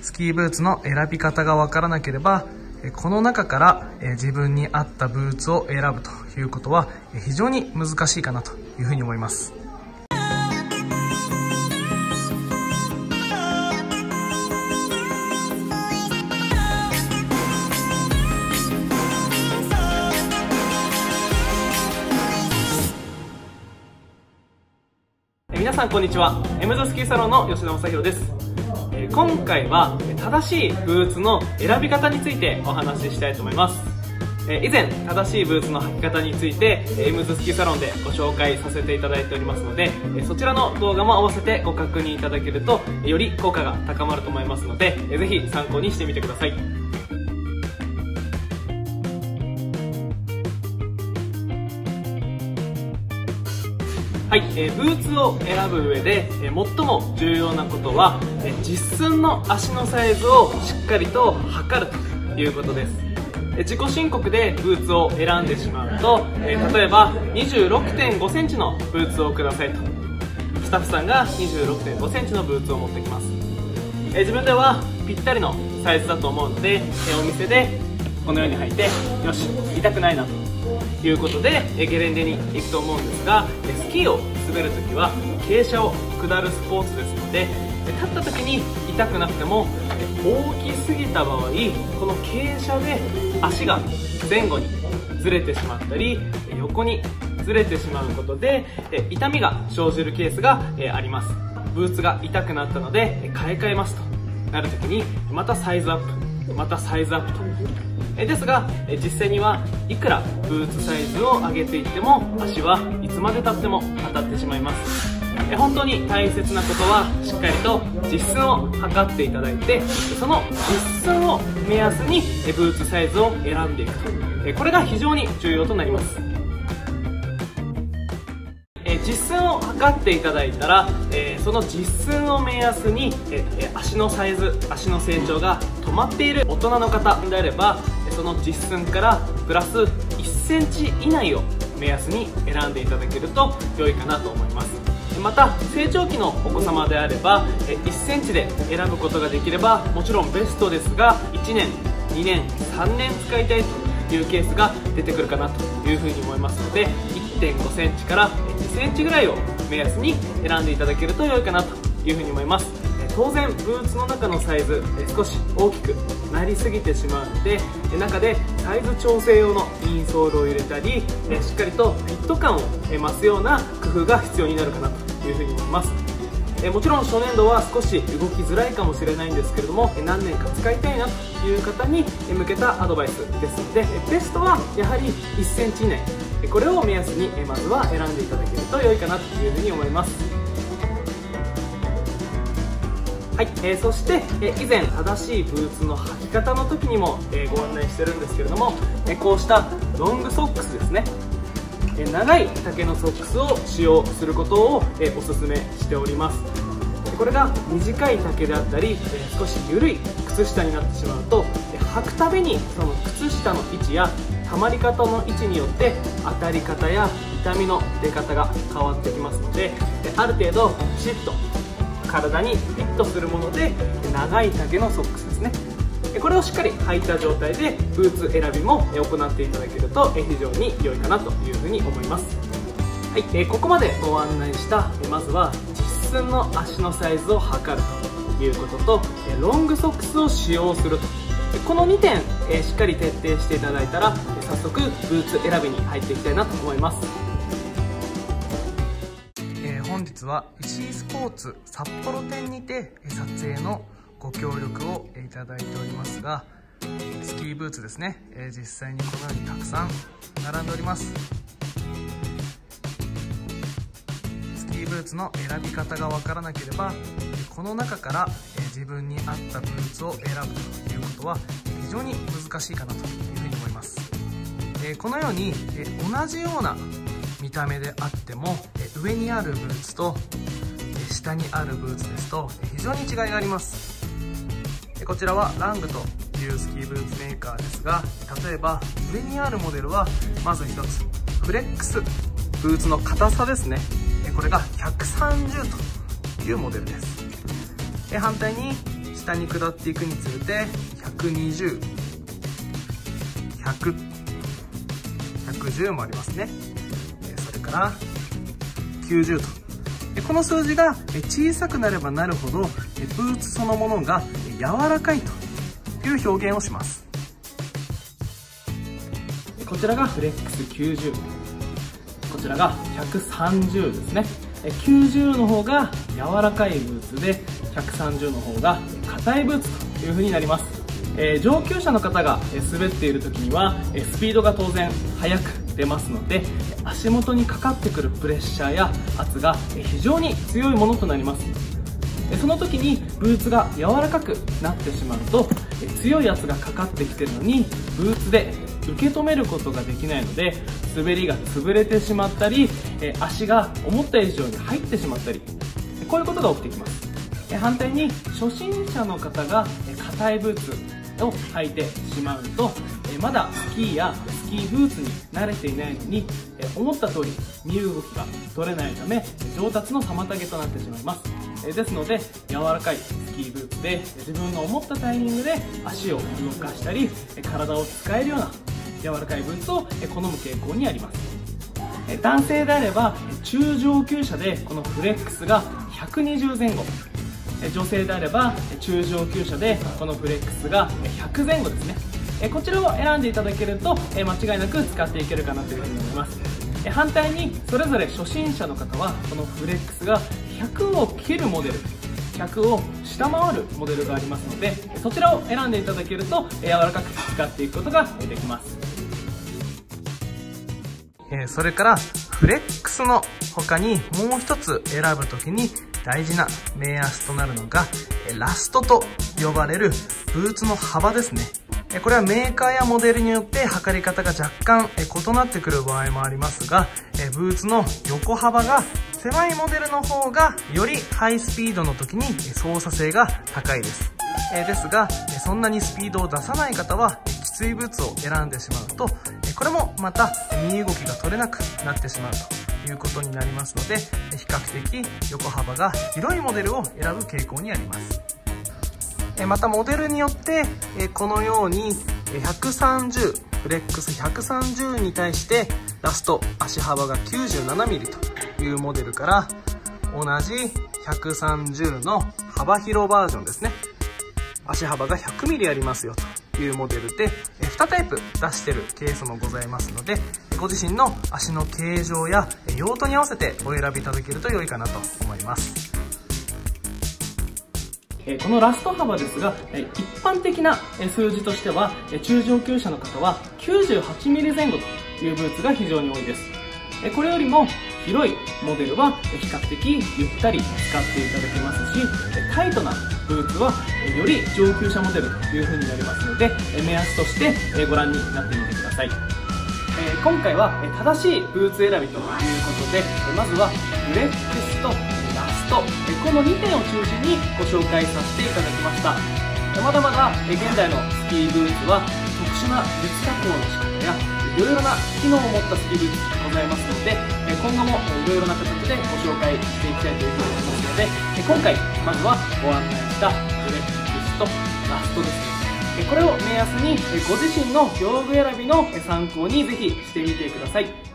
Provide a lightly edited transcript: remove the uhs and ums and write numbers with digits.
スキーブーツの選び方がわからなければ、この中から自分に合ったブーツを選ぶということは非常に難しいかなというふうに思います。 皆さんこんにちは。エムズスキーサロンの吉田正宏です。今回は正しいブーツの選び方についてお話ししたいと思います。以前正しいブーツの履き方についてエムズスキーサロンでご紹介させていただいておりますので、そちらの動画も合わせてご確認いただけるとより効果が高まると思いますので、ぜひ参考にしてみてください。はい、ブーツを選ぶ上で最も重要なことは実寸の足のサイズをしっかりと測るということです。自己申告でブーツを選んでしまうと、例えば 26.5 センチのブーツをくださいとスタッフさんが 26.5 センチのブーツを持ってきます。自分ではぴったりのサイズだと思うので、お店でこのように履いて、よし痛くないなということでゲレンデに行くと思うんですが、スキーを滑るときは傾斜を下るスポーツですので、立った時に痛くなくても大きすぎた場合、この傾斜で足が前後にずれてしまったり横にずれてしまうことで痛みが生じるケースがあります。ブーツが痛くなったので買い替えますとなるときに、またサイズアップまたサイズアップとですが、実際にはいくらブーツサイズを上げていっても足はいつまでたっても当たってしまいます。本当に大切なことはしっかりと実寸を測っていただいて、その実寸を目安にブーツサイズを選んでいくと、これが非常に重要となります。実寸を測っていただいたら、その実寸を目安に足のサイズ、足の成長が止まっている大人の方であれば、その実寸からプラス1センチ以内を目安に選んでいただけると良いかなと思います。また成長期のお子様であれば1センチで選ぶことができればもちろんベストですが、1年2年3年使いたいというケースが出てくるかなというふうに思いますので、 1.5 センチから2センチぐらいを目安に選んでいただけると良いかなというふうに思います。当然ブーツの中のサイズ少し大きくなりすぎてしまうので、中でサイズ調整用のインソールを入れたり、しっかりとフィット感を増すような工夫が必要になるかなというふうに思います。もちろん初年度は少し動きづらいかもしれないんですけれども、何年か使いたいなという方に向けたアドバイスですので、ベストはやはり1センチ以内、これを目安にまずは選んでいただけると良いかなというふうに思います。はい、そして以前正しいブーツの履き方の時にもご案内してるんですけれども、こうしたロングソックスですね、長い丈のソックスを使用することをおすすめしております。これが短い丈であったり少し緩い靴下になってしまうと、履くたびにその靴下の位置やたまり方の位置によって当たり方や痛みの出方が変わってきますので、ある程度ピシッと体にフィットするもので長い丈のソックスですね、これをしっかり履いた状態でブーツ選びも行っていただけると非常に良いかなというふうに思います。はい、ここまでご案内したまずは実寸の足のサイズを測るということと、ロングソックスを使用すると、この2点しっかり徹底していただいたら早速ブーツ選びに入っていきたいなと思います。 本日は石井スポーツ札幌店にて撮影のご協力をいただいておりますが、スキーブーツですね、実際にこのようにたくさん並んでおります。スキーブーツの選び方がわからなければ、この中から自分に合ったブーツを選ぶということは非常に難しいかなというふうに思います。このように同じような見た目であっても上にあるブーツと下にあるブーツですと非常に違いがあります。こちらはラングというスキーブーツメーカーですが、例えば上にあるモデルはまず一つフレックスブーツの硬さですね、これが130というモデルです。反対に下下に下っていくにつれて120、100、110もありますね。それから90と、この数字が小さくなればなるほどブーツそのものが柔らかいという表現をします。 こちらがフレックス90、こちらが130ですね。90の方が柔らかいブーツで、130の方が硬いブーツという風になります。上級者の方が滑っている時にはスピードが当然速く出ますので、足元にかかってくるプレッシャーや圧が非常に強いものとなります。その時にブーツが柔らかくなってしまうと、強い圧がかかってきているのにブーツで受け止めることができないので、滑りが潰れてしまったり、足が思った以上に入ってしまったり、こういうことが起きてきます。反対に初心者の方が硬いブーツを履いてしまうと、まだスキーやスキーブーツに慣れていないのに、思った通り身動きが取れないため上達の妨げとなってしまいます。ですので柔らかいスキーブーツで自分の思ったタイミングで足を動かしたり体を使えるような柔らかいブーツを好む傾向にあります。男性であれば中上級者でこのフレックスが120前後、女性であれば中上級者でこのフレックスが100前後ですね。こちらを選んでいただけると間違いなく使っていけるかなというふうに思います。反対にそれぞれ初心者の方はこのフレックスが100を切るモデル、100を下回るモデルがありますので、そちらを選んでいただけると柔らかく使っていくことができます。 それからフレックスの他にもう一つ選ぶときに大事な目安となるのがラストと呼ばれるブーツの幅ですね。これはメーカーやモデルによって測り方が若干異なってくる場合もありますが、ブーツの横幅が狭いモデルの方がよりハイスピードの時に操作性が高いです。ですがそんなにスピードを出さない方はきついブーツを選んでしまうと、これもまた身動きが取れなくなってしまうということになりますので、比較的横幅が広いモデルを選ぶ傾向にあります。またモデルによってこのように130、フレックス130に対してラスト足幅が 97mm というモデルから、同じ130の幅広バージョンですね、足幅が 100mm ありますよというモデルで2タイプ出しているケースもございますので、ご自身の足の形状や用途に合わせてお選びいただけると良いかなと思います。 このラスト幅ですが、一般的な数字としては中上級者の方は 98mm 前後というブーツが非常に多いです。これよりも広いモデルは比較的ゆったり使っていただけますし、タイトなブーツはより上級者モデルという風になりますので、目安としてご覧になってみてください。今回は正しいブーツ選びということで、まずはフレックスとラスト、この2点を中心にご紹介させていただきました。まだまだ現代のスキーブーツは特殊な別加工の仕方やいろいろな機能を持ったスキーブーツございますので、今後もいろいろな形でご紹介していきたいというふうに思いますので、今回まずはご案内したフレックスとラストですね、これを目安にご自身の用具選びの参考にぜひしてみてください。